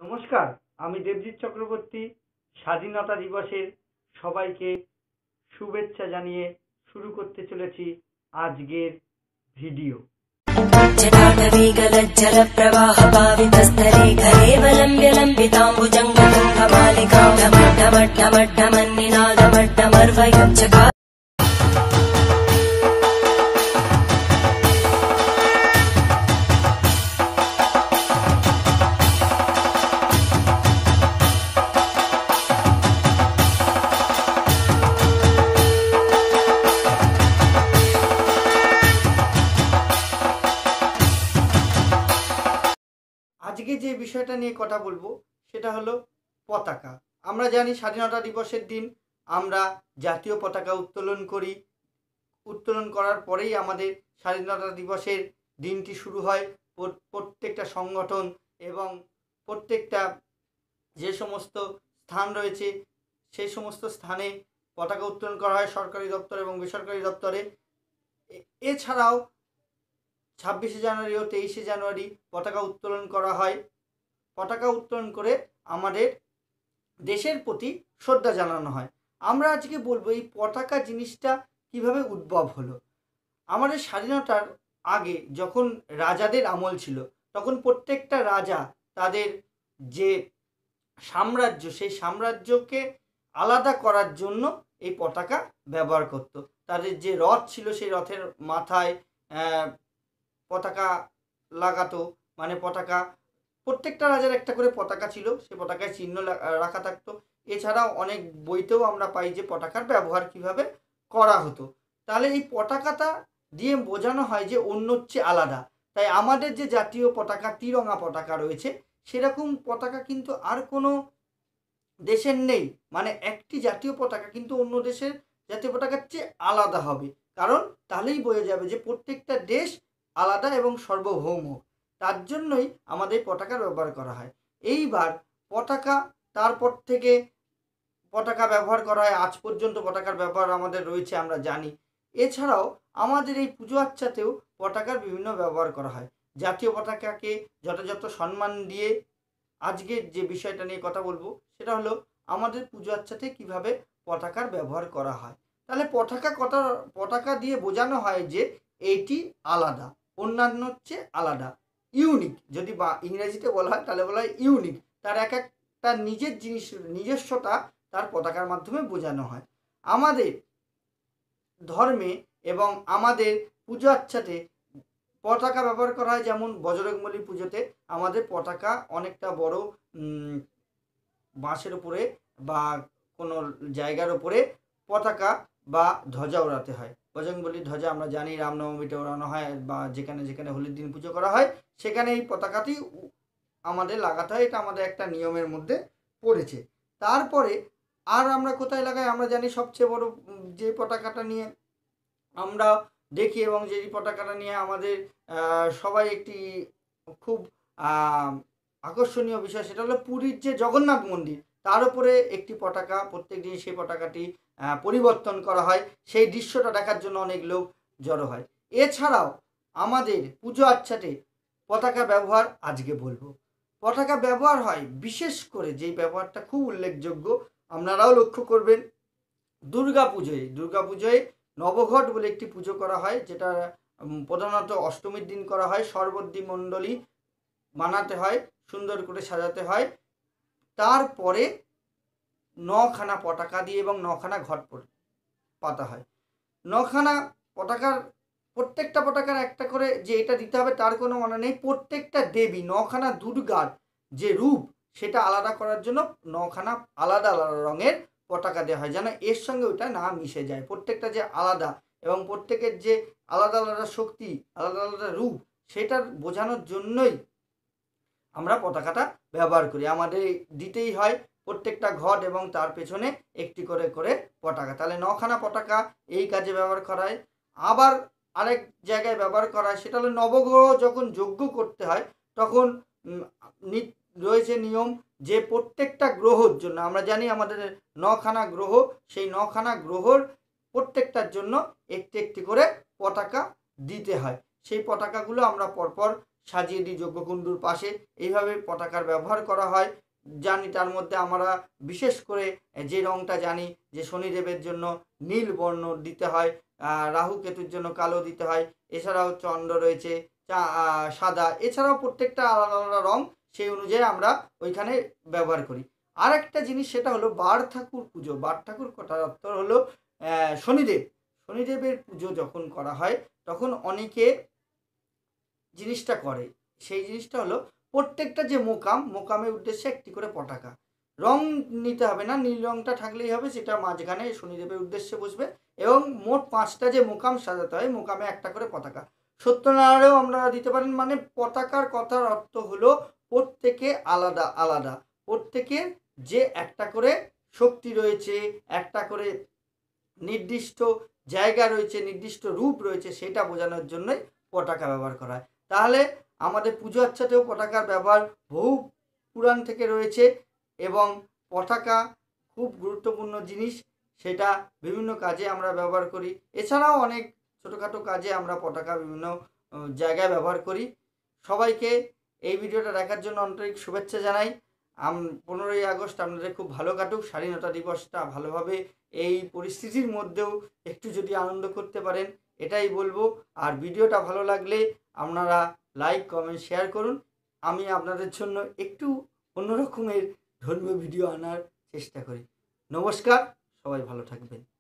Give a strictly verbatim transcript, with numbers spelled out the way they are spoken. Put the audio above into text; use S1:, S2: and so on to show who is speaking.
S1: নমস্কার, আমি দেবজিৎ চক্রবর্তী। স্বাধীনতা দিবসের সবাইকে শুভেচ্ছা জানিয়ে শুরু করতে চলেছি আজকের ভিডিও।
S2: जटाटवीगलज्जलप्रवाहपावितस्तरे कलेवलम्ब्य लम्बिताम्बुजङ्गतुङ्गमालिकां डमड्डमड्डमड्डमन्निनादमड्डमर्वयं चकार।
S1: আজকে যে বিষয়টা নিয়ে কথা বলবো সেটা হলো পতাকা। আমরা জানি স্বাধীনতা দিবসের দিন আমরা জাতীয় পতাকা উত্তোলন করি। উত্তোলন করার পরেই আমাদের স্বাধীনতা দিবসের দিনটি শুরু হয়। প্রত্যেকটা সংগঠন এবং প্রত্যেকটা যে সমস্ত স্থান রয়েছে সেই সমস্ত স্থানে পতাকা উত্তোলন করা হয়, সরকারি দপ্তর এবং বেসরকারি দপ্তরে। এছাড়াও ছাব্বিশে জানুয়ারি ও তেইশে জানুয়ারি পতাকা উত্তোলন করা হয়। পতাকা উত্তোলন করে আমাদের দেশের প্রতি শ্রদ্ধা জানানো হয়। আমরা আজকে বলবো এই পতাকা জিনিসটা কিভাবে উদ্ভব হলো। আমাদের স্বাধীনতার আগে যখন রাজাদের আমল ছিল তখন প্রত্যেকটা রাজা তাদের যে সাম্রাজ্য সেই সাম্রাজ্যকে আলাদা করার জন্য এই পতাকা ব্যবহার করত। তাদের যে রথ ছিল সেই রথের মাথায় পতাকা লাগাতো, মানে পতাকা প্রত্যেকটা রাজার একটা করে পতাকা ছিল, সে পতাকায় চিহ্ন রাখা থাকতো। এছাড়াও অনেক বইতেও আমরা পাই যে পতাকার ব্যবহার কিভাবে করা হতো। তাহলে এই পতাকাটা দিয়ে বোঝানো হয় যে অন্য হচ্ছে আলাদা। তাই আমাদের যে জাতীয় পতাকা তিরঙা পতাকা রয়েছে সেরকম পতাকা কিন্তু আর কোনো দেশের নেই। মানে একটি জাতীয় পতাকা কিন্তু অন্য দেশের জাতীয় পতাকার চেয়ে আলাদা হবে, কারণ তাহলেই বোঝা যাবে যে প্রত্যেকটা দেশ আলাদা এবং সার্বভৌম। তার জন্যই আমাদের পতাকার ব্যবহার করা হয়। এইবার পতাকা তারপর থেকে পতাকা ব্যবহার করা হয়, আজ পর্যন্ত পতাকার ব্যবহার আমাদের রয়েছে আমরা জানি। এছাড়াও আমাদের এই পুজো আচ্চাতেও পতাকার বিভিন্ন ব্যবহার করা হয়। জাতীয় পতাকাকে যথাযথ সম্মান দিয়ে আজকে যে বিষয়টা নিয়ে কথা বলবো সেটা হলো আমাদের পুজো আচ্চাতে কীভাবে পতাকার ব্যবহার করা হয়। তাহলে পতাকা কথা পতাকা দিয়ে বোঝানো হয় যে এইটি আলাদা, অন্যান্য হচ্ছে আলাদা, ইউনিক। যদি বা ইংরেজিতে বলা হয় তাহলে বলা হয় ইউনিক। তার এক একটা নিজের জিনিস নিজস্বতা তার পতাকার মাধ্যমে বোঝানো হয়। আমাদের ধর্মে এবং আমাদের পুজো আচ্চাতে পতাকা ব্যবহার করা হয়। যেমন বজরংবলী পুজোতে আমাদের পতাকা অনেকটা বড় বাঁশের উপরে বা কোনো জায়গার উপরে পতাকা বা ধ্বজা ওড়াতে হয়। বজরংবলীর ধ্বজা আমরা জানি রামনবমীতে ওড়ানো হয়, বা যেখানে যেখানে হোলির দিন পুজো করা হয় সেখানে এই পতাকাটি আমাদের লাগাতে হয়। এটা আমাদের একটা নিয়মের মধ্যে পড়েছে। তারপরে আর আমরা কোথায় লাগাই আমরা জানি, সবচেয়ে বড় যে পতাকাটা নিয়ে আমরা দেখি এবং যে পতাকাটা নিয়ে আমাদের সবাই একটি খুব আকর্ষণীয় বিষয়, সেটা হলো পুরীর যে জগন্নাথ মন্দির, তার উপরে একটি পতাকা প্রত্যেক দিন সেই পতাকাটি পরিবর্তন করা হয়। সেই দৃশ্যটা দেখার জন্য অনেক লোক জড়ো হয়। এছাড়াও আমাদের পুজো আচ্চাতে পতাকা ব্যবহার আজকে বলবো। পতাকা ব্যবহার হয় বিশেষ করে যেই ব্যবহারটা খুব উল্লেখযোগ্য, আপনারাও লক্ষ্য করবেন, দুর্গা পুজোয়। দুর্গা পুজোয় নবঘট বলে একটি পুজো করা হয়, যেটা প্রধানত অষ্টমীর দিন করা হয়। সর্বদ্বী মণ্ডলী বানাতে হয়, সুন্দর করে সাজাতে হয়। তারপরে নখানা পতাকা দিয়ে এবং নখানা ঘট পাতা হয়। নখানা পতাকার প্রত্যেকটা পতাকার একটা করে যে এটা দিতে হবে তার কোনো মানে নেই। প্রত্যেকটা দেবী নখানা দুর্গার যে রূপ সেটা আলাদা করার জন্য নখানা আলাদা আলাদা রঙের পতাকা দেওয়া হয়, যেন এর সঙ্গে ওটা না মিশে যায়। প্রত্যেকটা যে আলাদা এবং প্রত্যেকের যে আলাদা আলাদা শক্তি, আলাদা আলাদা রূপ, সেটার বোঝানোর জন্যই আমরা পতাকাটা ব্যবহার করি। আমাদের দিতেই হয় প্রত্যেকটা ঘট এবং তার পেছনে একটি করে করে পতাকা। তাহলে নখানা পতাকা এই কাজে ব্যবহার করা হয়। আবার আরেক জায়গায় ব্যবহার করা হয়, সেটা হলো নবগ্রহ যখন যজ্ঞ করতে হয় তখন রয়েছে নিয়ম যে প্রত্যেকটা গ্রহর জন্য, আমরা জানি আমাদের নখানা গ্রহ, সেই নখানা গ্রহর প্রত্যেকটার জন্য একটি একটি করে পতাকা দিতে হয়। সেই পতাকাগুলো আমরা পরপর সাজিয়ে দিই যজ্ঞকুণ্ডুর পাশে। এইভাবে পতাকার ব্যবহার করা হয়। জানি তার মধ্যে আমরা বিশেষ করে যে রঙটা জানি যে শনিদেবের জন্য নীল বর্ণ দিতে হয়, রাহু কেতুর জন্য কালো দিতে হয়, এছাড়াও চন্দ্র রয়েছে সাদা, এছাড়াও প্রত্যেকটা আলাদা আলাদা রং সেই অনুযায়ী আমরা ওইখানে ব্যবহার করি। আর একটা জিনিস সেটা হলো বার ঠাকুর পুজো। বার ঠাকুর কথার অর্থ হলো শনিদেব। শনিদেবের পুজো যখন করা হয় তখন অনেকে জিনিসটা করে, সেই জিনিসটা হলো প্রত্যেকটা যে মোকাম, মোকামের উদ্দেশ্যে একটি করে পতাকা। রং নিতে হবে না, নীল রংটা থাকলেই হবে, সেটা মাঝখানে শনিদেবের উদ্দেশ্যে বসবে এবং মোট পাঁচটা যে মোকাম সাজাতে হয়, মোকামে একটা করে পতাকা। সত্যনারায়ণেও আমরা দিতে পারেন। মানে পতাকার কথার অর্থ হলো প্রত্যেকে আলাদা আলাদা, প্রত্যেকের যে একটা করে শক্তি রয়েছে, একটা করে নির্দিষ্ট জায়গা রয়েছে, নির্দিষ্ট রূপ রয়েছে, সেটা বোঝানোর জন্যই পতাকা ব্যবহার করা হয়। তাহলে আমাদের পুজো আচ্ছাতেও পতাকার ব্যবহার বহু পুরাণ থেকে রয়েছে এবং পতাকা খুব গুরুত্বপূর্ণ জিনিস, সেটা বিভিন্ন কাজে আমরা ব্যবহার করি। এছাড়াও অনেক ছোটোখাটো কাজে আমরা পতাকা বিভিন্ন জায়গায় ব্যবহার করি। সবাইকে এই ভিডিওটা দেখার জন্য আন্তরিক শুভেচ্ছা জানাই। আম পনেরোই আগস্ট আপনাদের খুব ভালো কাটুক, স্বাধীনতা দিবসটা ভালোভাবে এই পরিস্থিতির মধ্যেও একটু যদি আনন্দ করতে পারেন এটাই বলবো। আর ভিডিওটা ভালো লাগলে আপনারা লাইক কমেন্ট শেয়ার করুন। আমি আপনাদের জন্য একটু অন্যরকমের ধর্মীয় ভিডিও আনার চেষ্টা করি। নমস্কার, সবাই ভালো থাকবেন।